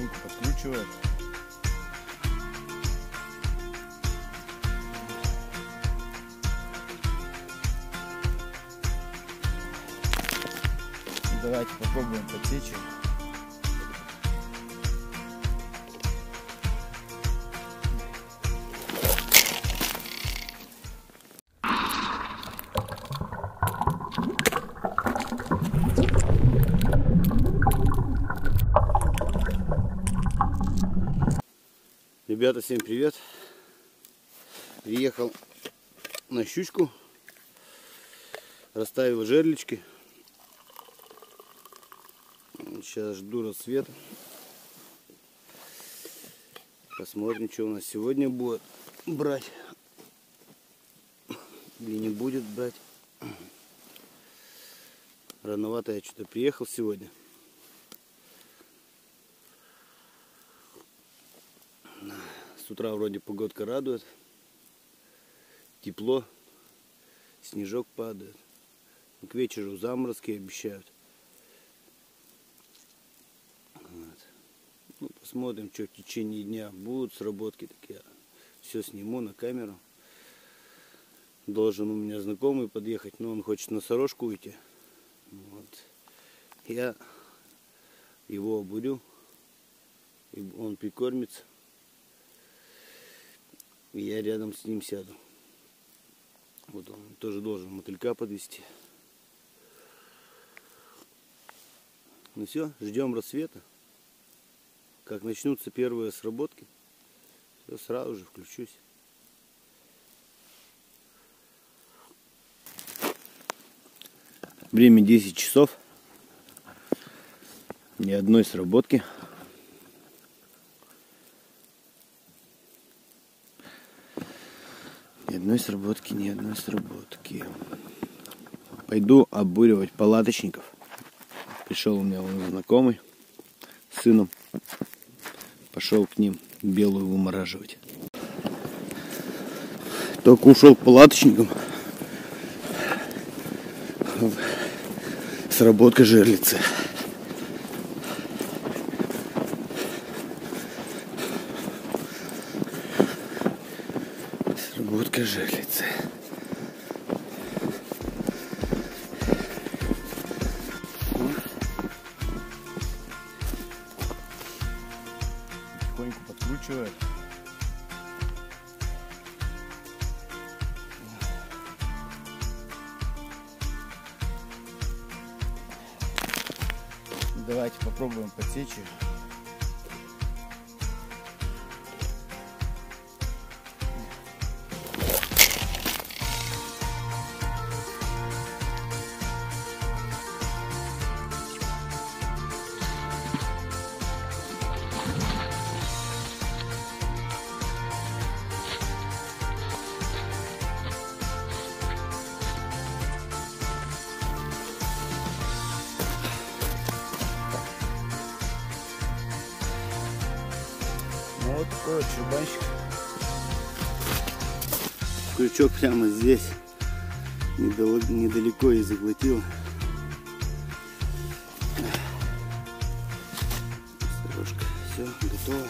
потихоньку подкручивает. Давайте попробуем подсечь. Ребята, всем привет! Приехал на щучку, расставил жерлички. Сейчас жду рассвета. Посмотрим, что у нас сегодня будет брать или не будет брать. Рановато я что-то приехал сегодня. С утра вроде погодка радует. Тепло. Снежок падает. К вечеру заморозки обещают. Вот. Ну, посмотрим, что в течение дня будут сработки. Так я все сниму на камеру. Должен у меня знакомый подъехать, но он хочет на сорожку уйти. Вот. Я его обурю. И он прикормится. И я рядом с ним сяду. Вот он тоже должен мотылька подвести. Ну все, ждем рассвета. Как начнутся первые сработки, все, сразу же включусь. Время 10 часов. Ни одной сработки. Ни одной сработки. Пойду обуривать палаточников. Пришел у меня вон знакомый с сыном. Пошел к ним белую вымораживать. Только ушел к палаточникам. Сработка жерлицы. Сработка жерлицы. Потихоньку подкручивает. Давайте попробуем подсечь ее. Ну вот такой вот чурбанчик. Крючок прямо здесь. Недалеко и заглотил. Осторожка. Все, готово.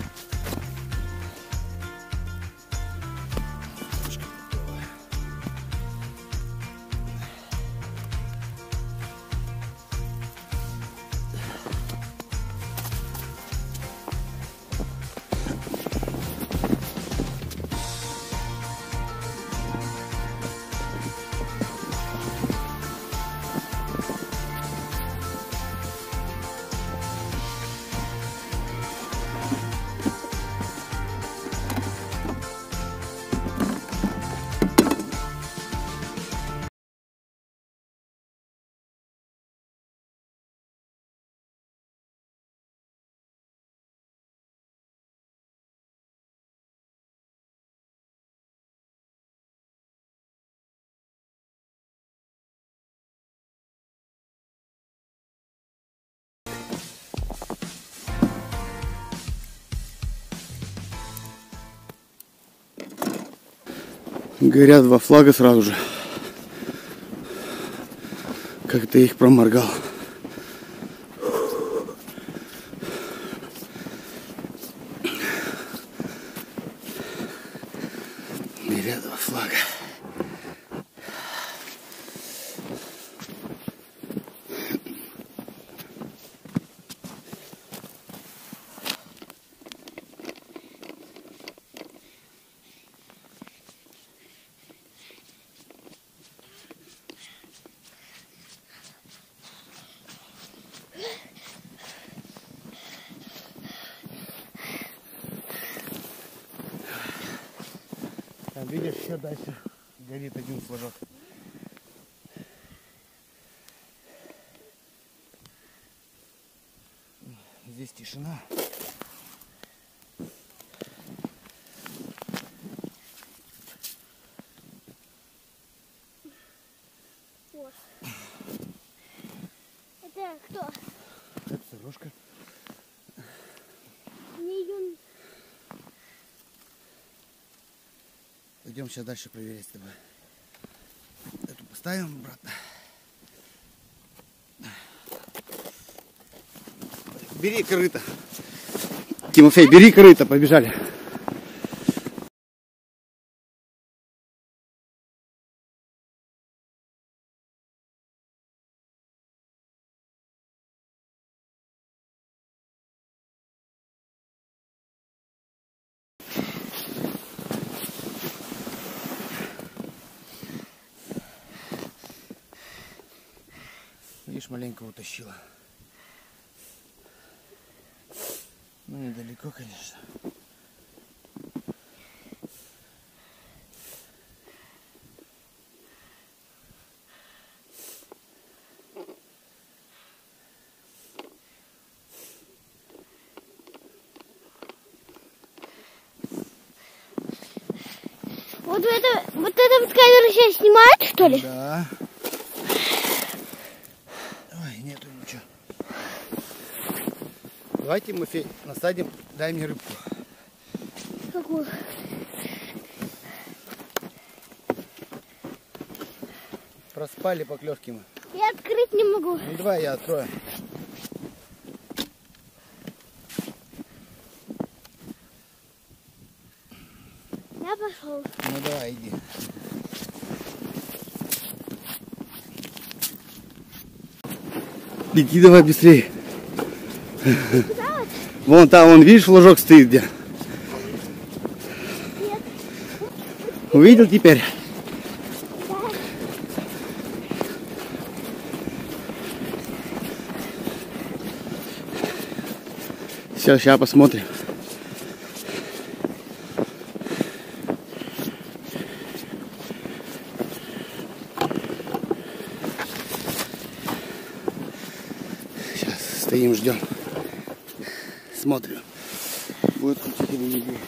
Горят два флага сразу же. Как-то их проморгал. флага. Там, видишь, все дальше горит один флажок. Здесь тишина. Вот. Это кто? Это сорожка. Не юн. Идем сейчас дальше проверять с тобой. Эту поставим обратно. Бери корыто. Тимофей, бери корыто, побежали. Видишь, маленько утащила. Ну, недалеко, конечно. Вот это вот камера сейчас снимает, что ли? Да. Ой, нету ничего. Давай, Тимофей, насадим, дай мне рыбку. Какую? Проспали поклевки мы. Я открыть не могу. Ну давай я открою. Я пошел. Ну давай, иди. Беги давай быстрее. Куда вот? Вон там, вон, видишь, флажок стоит где? Нет. Увидел теперь? Да. Все, сейчас посмотрим. Сейчас стоим, ждем. Смотрим. Будет крутить или не будет.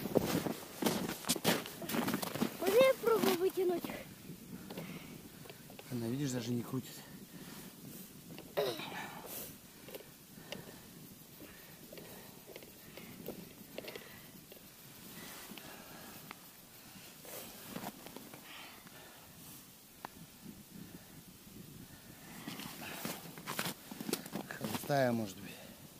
Можно я пробую вытянуть? Она, видишь, даже не крутит. Холостая, может быть.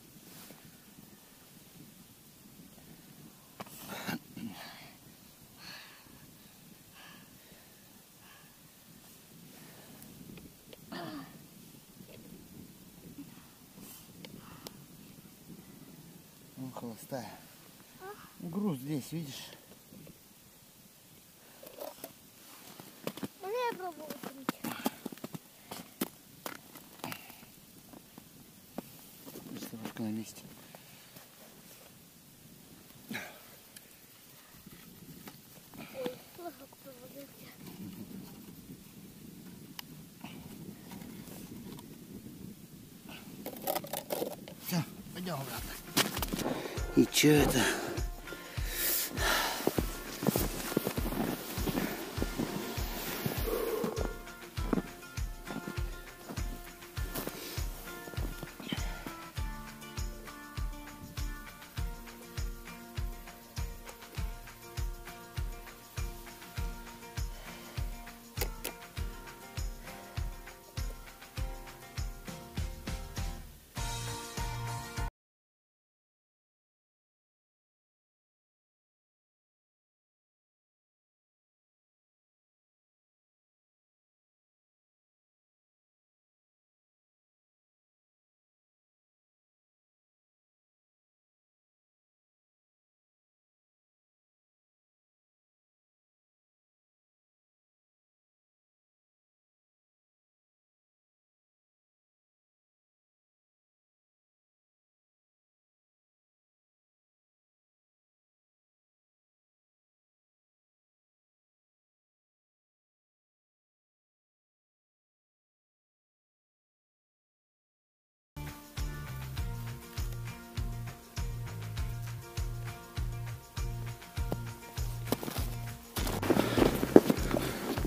Ну, холостая. Груз здесь, видишь? Можно я пробую вытянуть? Сорожка на месте. Ой, флажок провалился. Все, пойдем обратно. И что это?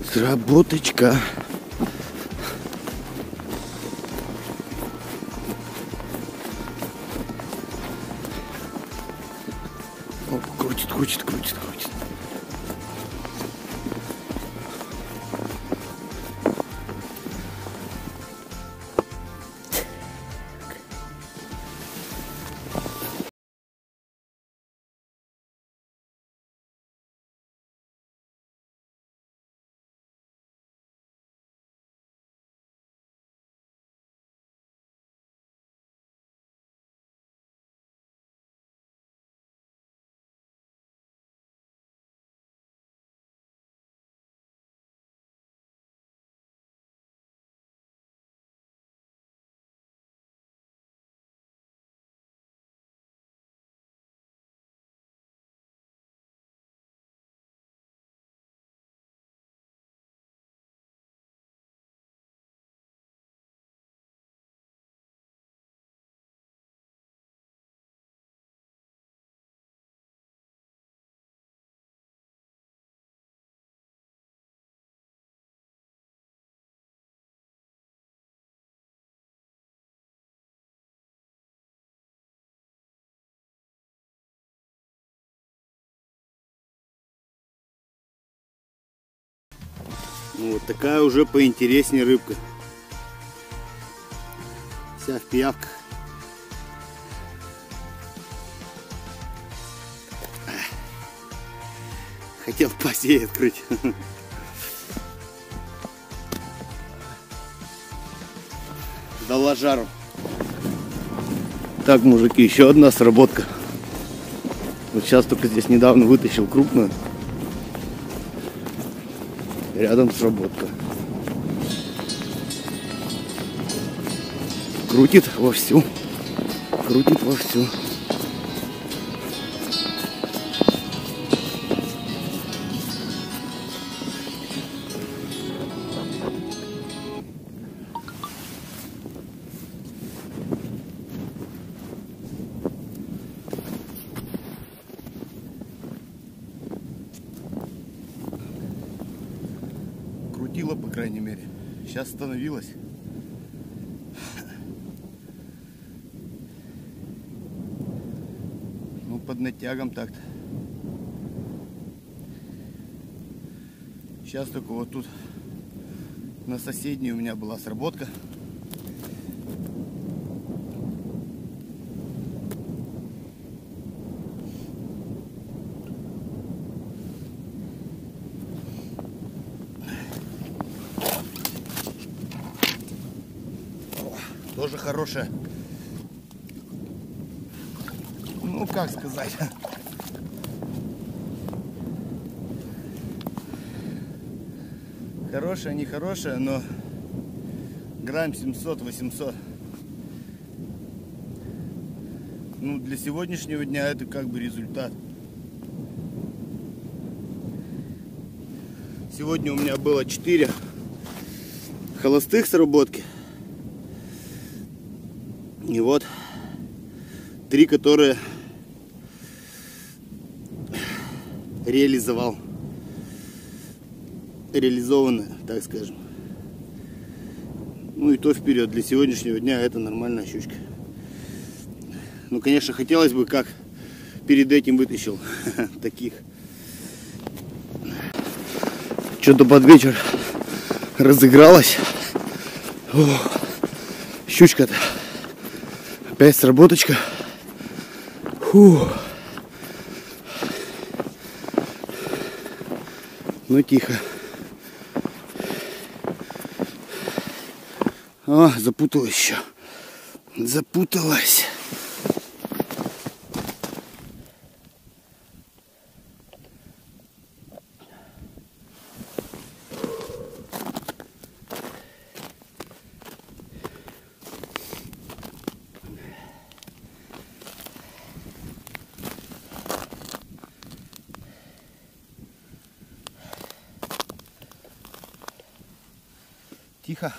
Сработочка. Оп, крутит, крутит, крутит, крутит. Ну, вот такая уже поинтереснее рыбка. Вся в пиявках. Хотел посей открыть. Дала жару. Так, мужики, еще одна сработка. Вот сейчас только здесь недавно вытащил крупную. Рядом сработка. Крутит вовсю. Крутит вовсю. Крутила, по крайней мере. Сейчас остановилась. Ну, под натягом так-то. Сейчас только вот тут на соседней у меня была сработка. Тоже хорошая. Ну, как сказать. Хорошая, не хорошая, но грамм 700-800. Ну, для сегодняшнего дня это как бы результат. Сегодня у меня было 4 холостых сработки. И вот 3, которые реализованы, так скажем. Ну и то вперед. Для сегодняшнего дня это нормальная щучка. Ну, конечно, хотелось бы, как перед этим вытащил таких. Что-то под вечер разыгралась. Щучка-то. Опять сработочка. Фу. Ну, тихо. О, запуталась еще. Запуталась. Тихо.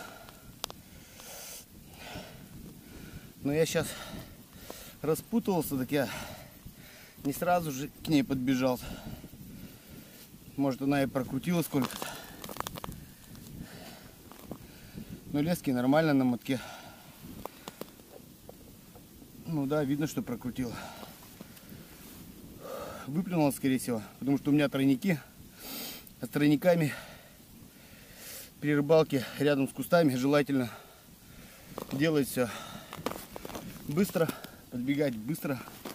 Но я сейчас распутывался, так я не сразу же к ней подбежал. Может, она и прокрутила сколько-то. Но лески нормально на мотке. Ну да, видно, что прокрутила. Выплюнула, скорее всего, потому что у меня тройники. А с тройниками при рыбалке рядом с кустами желательно делать все быстро, подбегать быстро.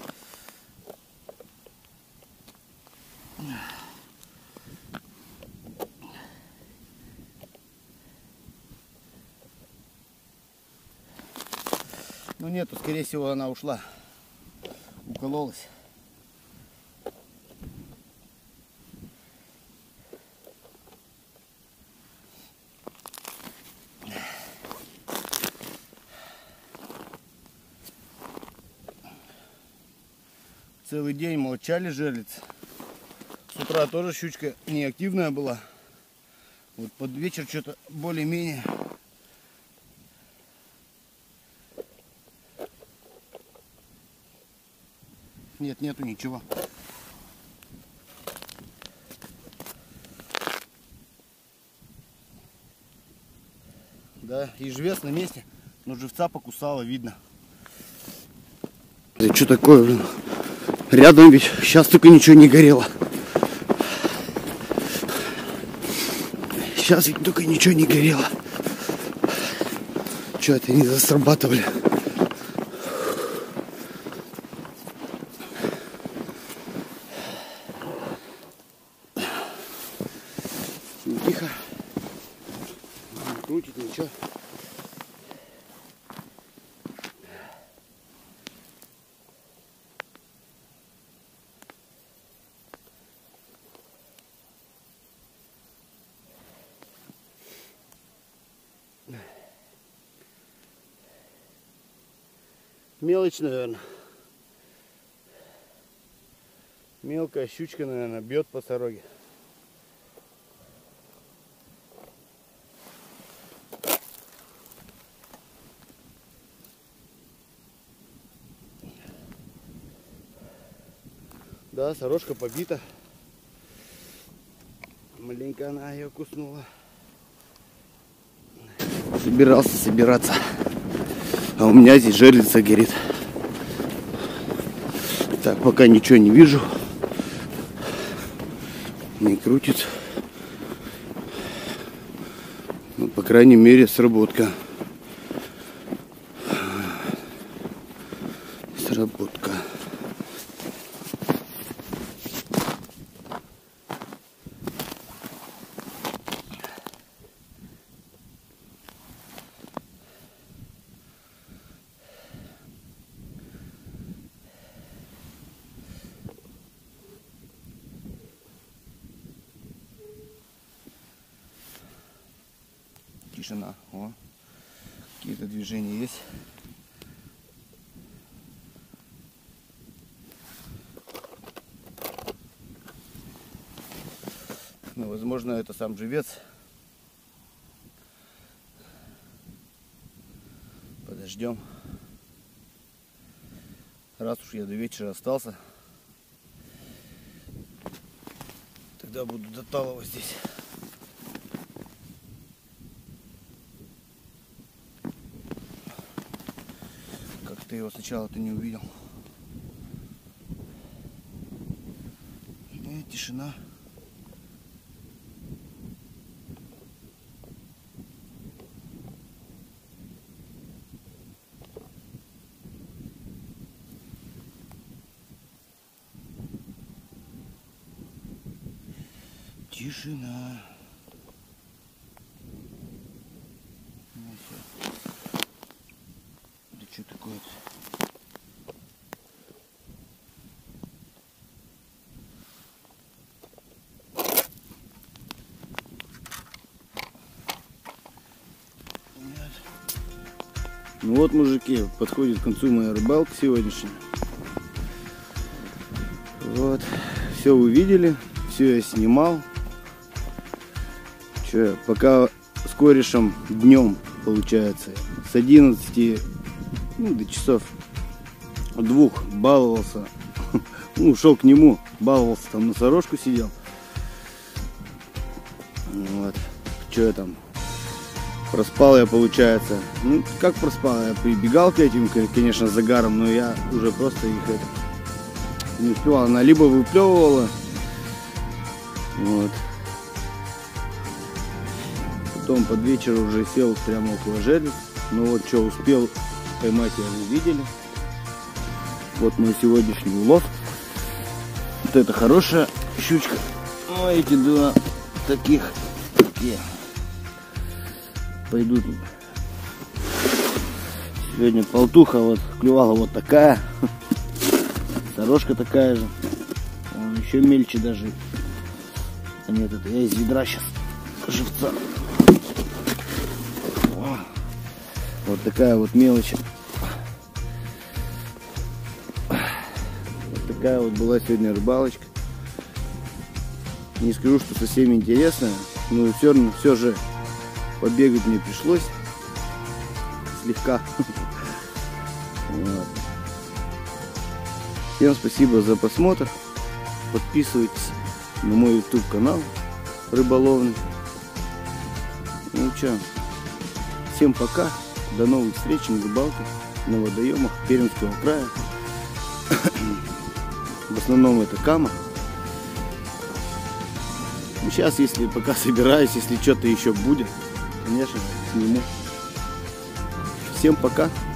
Ну нету, скорее всего, она ушла, укололась. Целый день молчали жерлицы. С утра тоже щучка неактивная была. Вот под вечер что-то более-менее. Нет, нету ничего. Да, и живец на месте, но живца покусала, видно. Да что такое, блин? Рядом ведь сейчас только ничего не горело. Сейчас ведь только ничего не горело. Что это не засрабатывали? Тихо. Не крутит ничего. Мелочь, наверное. Мелкая щучка, наверное, бьет по сороге. Да, сорожка побита. Маленько она ее куснула. Собирался собираться. А у меня здесь жерлица горит. Так, пока ничего не вижу. Не крутит. Ну, по крайней мере, сработка. Сработка. Тишина. О, какие-то движения есть. Ну, возможно, это сам живец. Подождем. Раз уж я до вечера остался, тогда буду доталывать здесь. Ты его сначала-то не увидел. И тишина. Тишина. Да что такое-то? Ну вот, мужики, подходит к концу моя рыбалка сегодняшняя. Вот, все увидели, все я снимал. Че, пока с корешем днем, получается, с 11 до часов 2 баловался. Ну, шел к нему, баловался, там на сорожку сидел. Вот, что я там Проспал я, получается. Ну, как проспал? Я прибегал к этим, конечно, загаром, но я уже просто их не успевал. Она либо выплевывала, вот. Потом под вечер уже сел прямо около жерлиц. Ну вот что успел поймать, я вы видели. Вот мой сегодняшний улов. Вот это хорошая щучка. А эти два таких такие пойдут. Сегодня полтуха вот клювала вот такая. Сорожка такая же. Он еще мельче даже. А нет, это я из ведра сейчас живца. Вот такая вот мелочь. Вот такая вот была сегодня рыбалочка. Не скажу, что совсем интересная, но все же побегать мне пришлось слегка. Вот. Всем спасибо за просмотр. Подписывайтесь на мой YouTube канал рыболовный. Ну что, всем пока. До новых встреч на рыбалке, на водоемах Пермского края. В основном это кама. Сейчас, если пока собираюсь, если что-то еще будет, конечно, сниму. Всем пока.